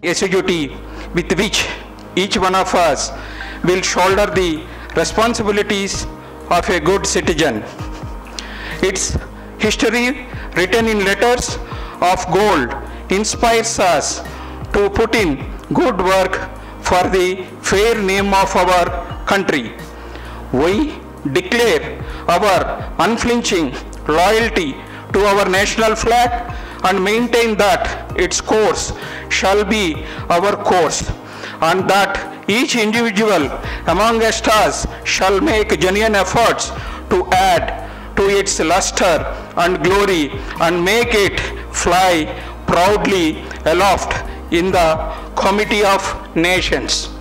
assiduity with which each one of us will shoulder the responsibilities of a good citizen. Its history, written in letters of gold, inspires us to put in good work for the fair name of our country. We declare our unflinching loyalty to our national flag and maintain that its course shall be our course, and that each individual among us shall make genuine efforts to add to its luster and glory and make it fly proudly aloft in the comity of nations.